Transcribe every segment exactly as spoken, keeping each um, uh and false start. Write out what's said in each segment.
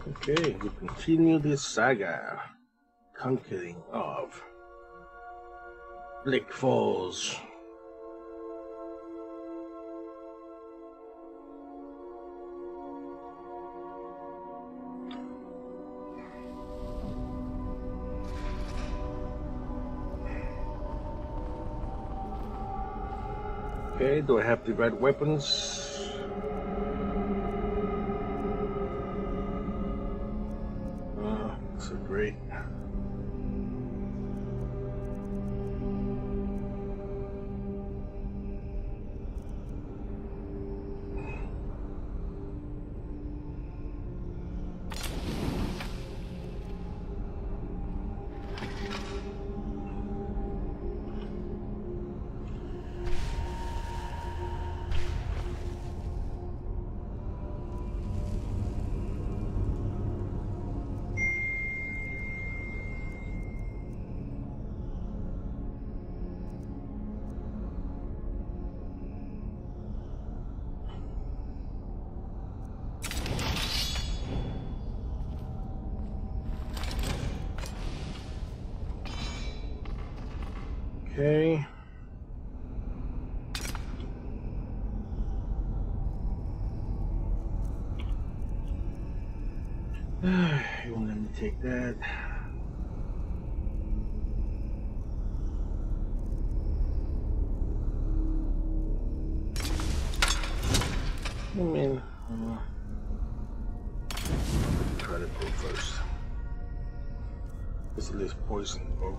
Okay, we continue this saga, conquering of Bleak Falls. Okay, do I have the right weapons? Oh, so great. Okay. You won't let me take that. I mean, uh, try to go first. This is poison, bro.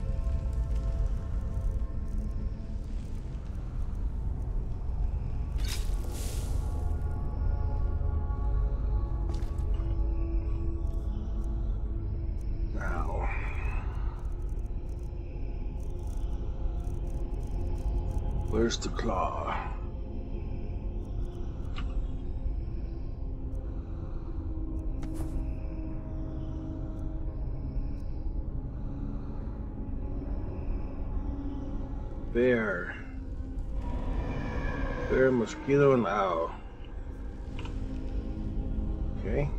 Where's the claw? Bear. Bear, mosquito, and owl. Okay.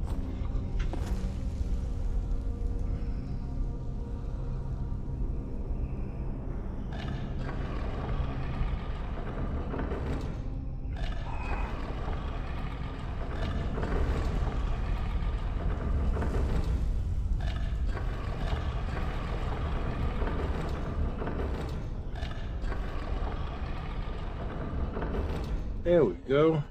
There we go.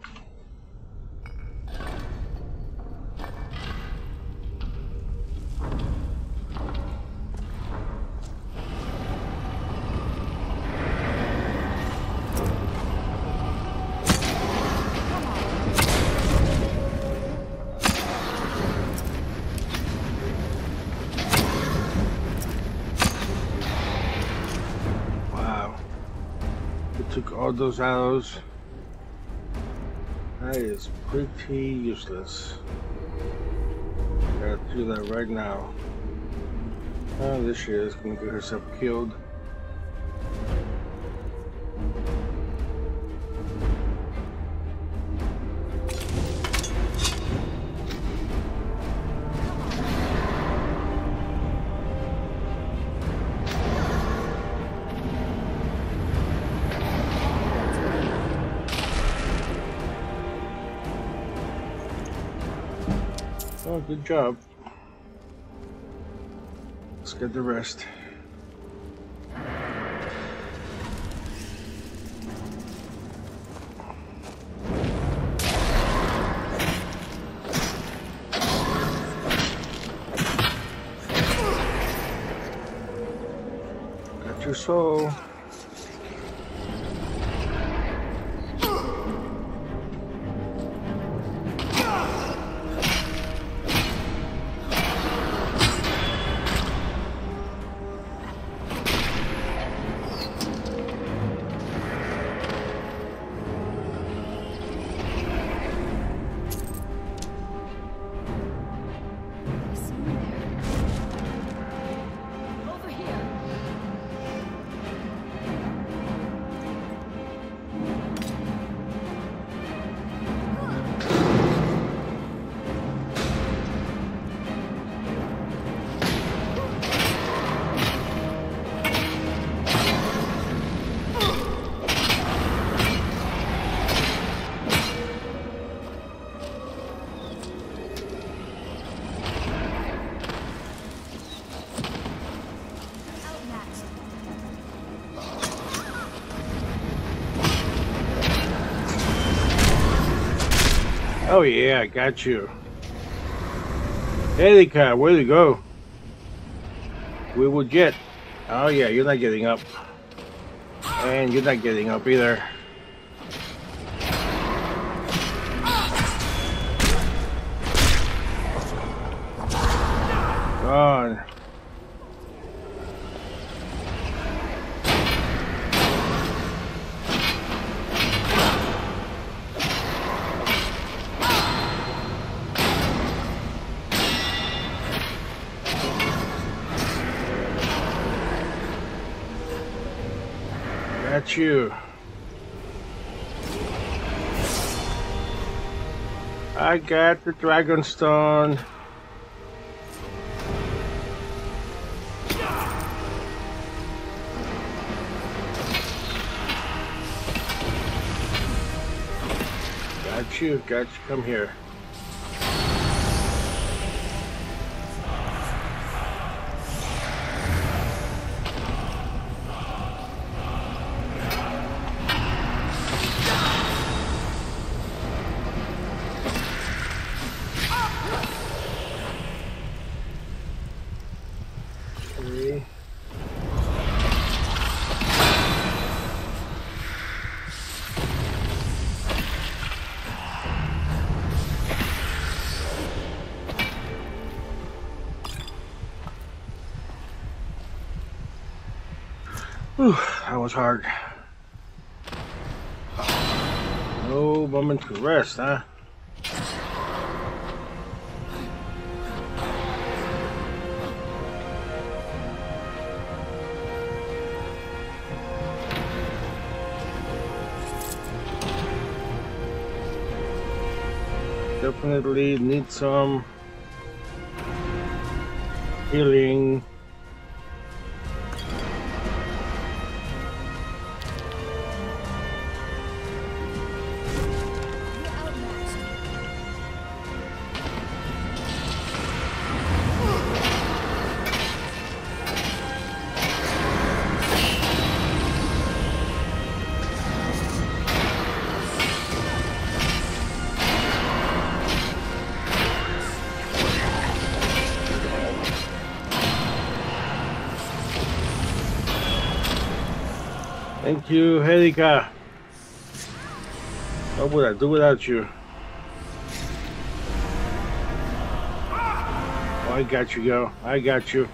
Wow. It took all those arrows. That is pretty useless. Gotta do that right now. Oh, this shit is gonna get herself killed. Oh, good job. Let's get the rest. Got your soul. Oh yeah, I got you. Herika, where'd you go? We will get. Oh yeah, you're not getting up. And you're not getting up either. Gone. Got you. I got the dragon stone. Got you, got you. Come here. Three. Whew, that was hard. No moment to rest, huh? Definitely need some healing. Thank you, Herika. What would I do without you? Oh, I got you, girl. I got you.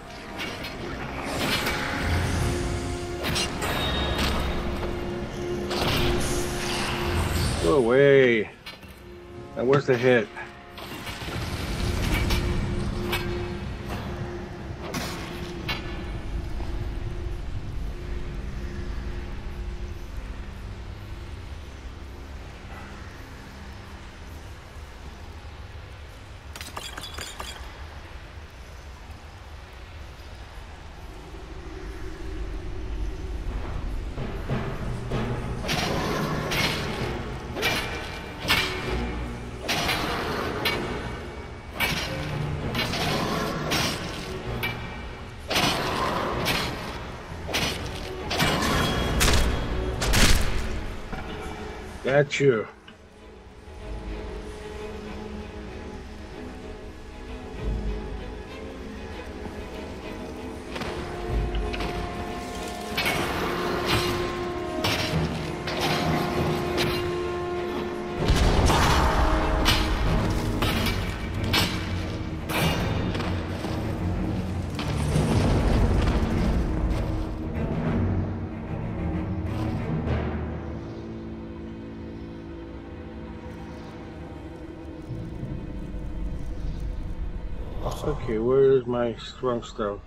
Go away. Now, where's the hit? Got you. Okay, where's my strong stuff?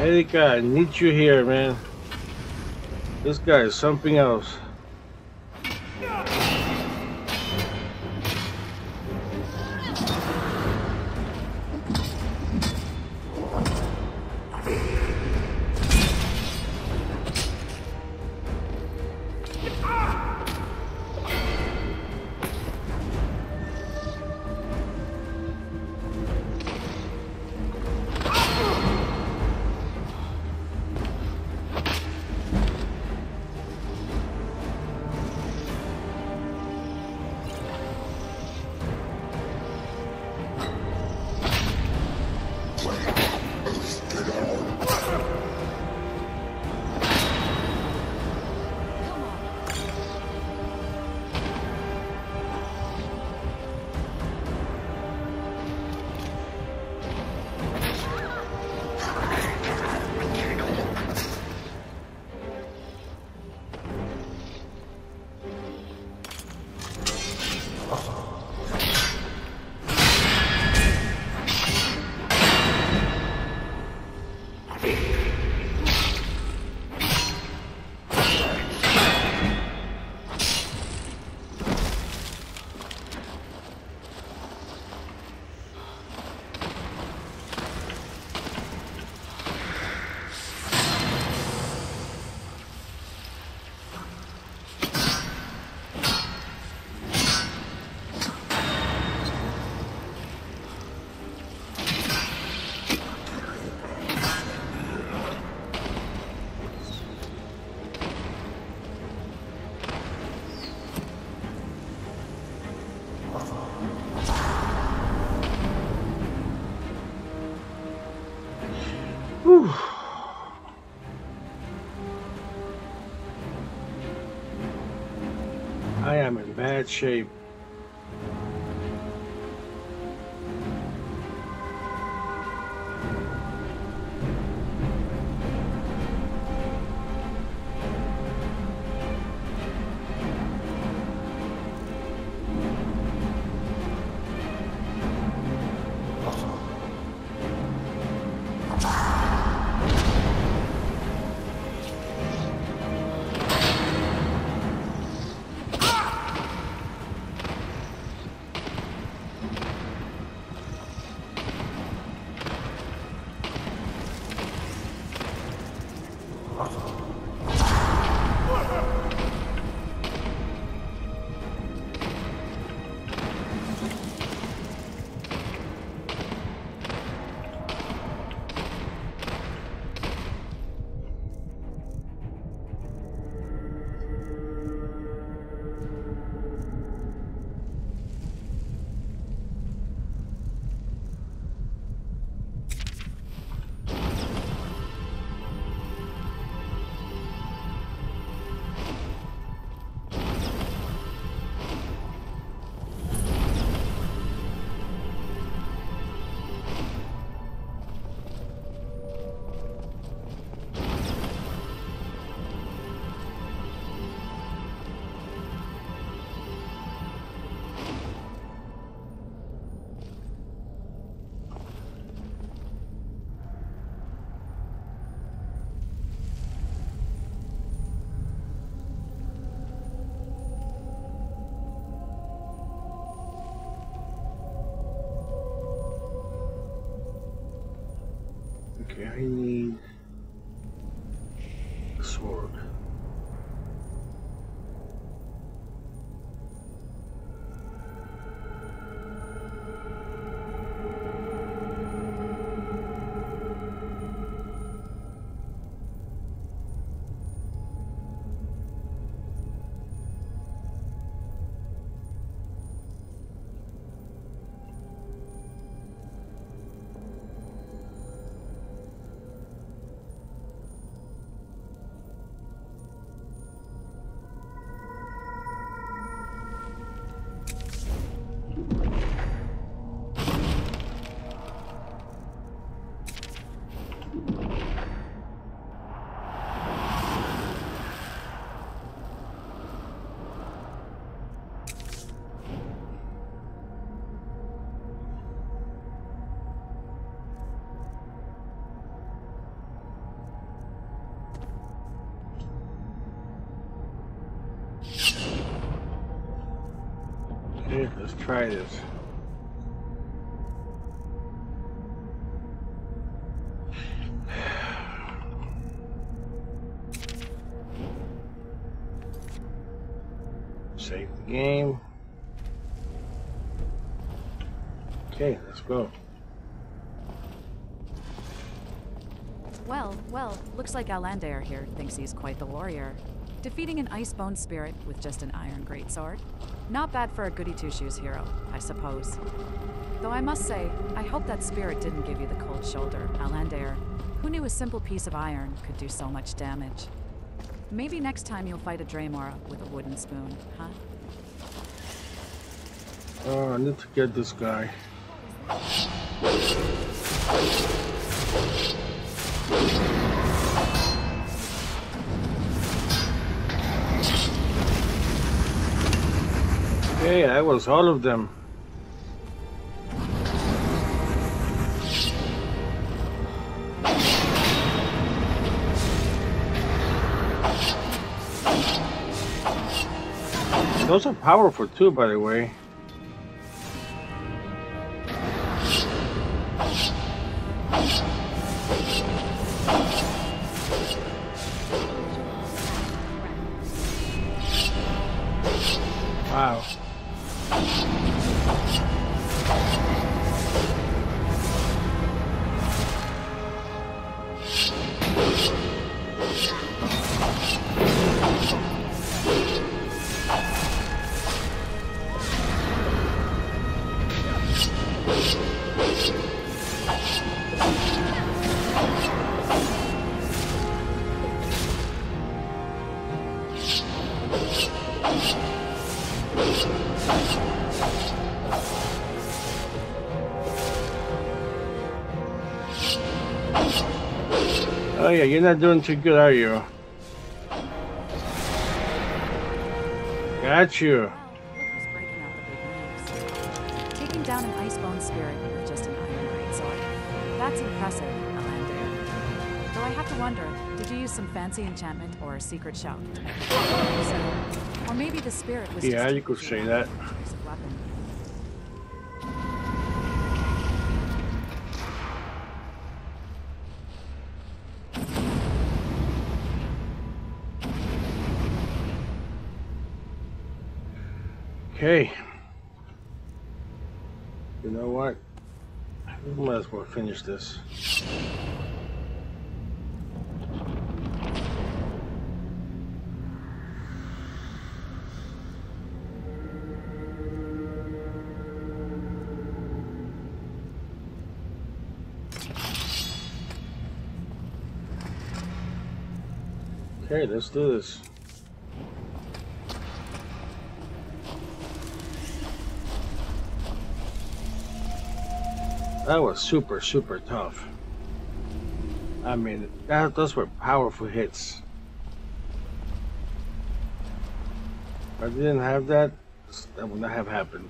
Herika, I need you here, man. This guy is something else. Whew. I am in bad shape. Okay, I need a sword. Okay, let's try this. Save the game. Okay, let's go. Well, well, looks like Alandair here thinks he's quite the warrior. Defeating an icebone spirit with just an iron greatsword. Not bad for a goody-two-shoes hero, I suppose. Though I must say, I hope that spirit didn't give you the cold shoulder, Alandair. Who knew a simple piece of iron could do so much damage? Maybe next time you'll fight a Draymora with a wooden spoon, huh? Oh, I need to get this guy. Okay, that was all of them. Those are powerful too, by the way. Wow. Oh yeah, you're not doing too good, are you? Got you. Well, look who's breaking out the big moves. Taking down an icebone spirit with just an iron greatsword. That's impressive, Alandair. Though I have to wonder, did you use some fancy enchantment or a secret shout? So, or maybe the spirit was Yeah, just you could say that. piece of weapon. Okay. You know what? We might as well finish this. Okay, let's do this. That was super, super tough. I mean, that, those were powerful hits. If I didn't have that, that would not have happened.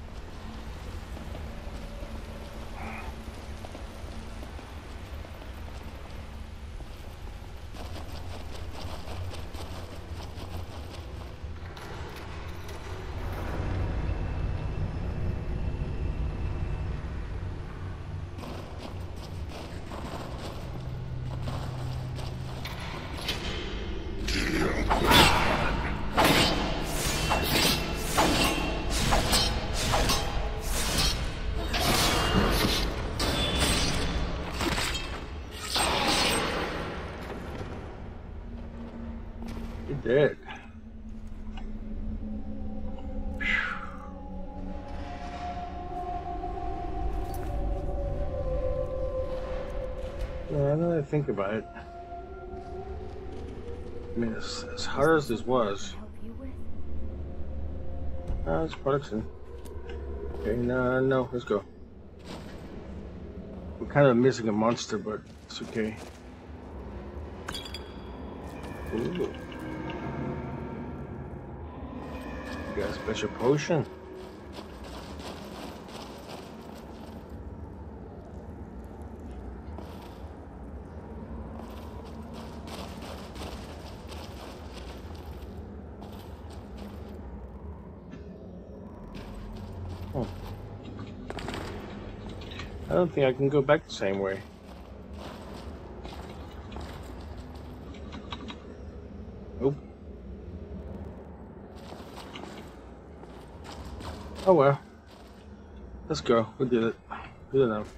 It did. Yeah, now that I think about it, I mean, as, as hard as this was, ah, it's Clarkson. Okay, no, no, let's go. We're kind of missing a monster, but it's okay. Ooh. Got a special potion. Oh. I don't think I can go back the same way. Nope. Oh well. Let's go. We did it. Good enough.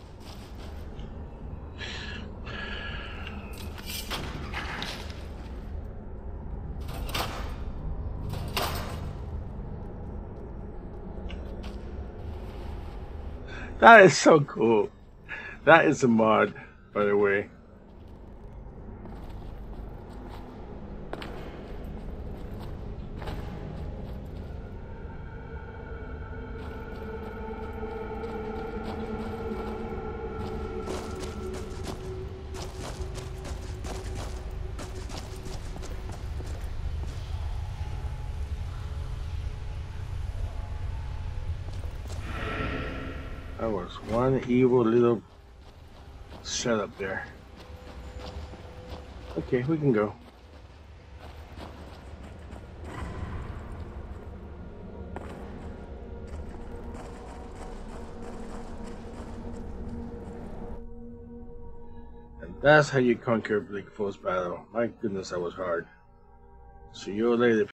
That is so cool. That is a mod, by the way. That was one evil little setup there. Okay, we can go. And that's how you conquer Bleak Falls Barrow. My goodness, that was hard. See you later.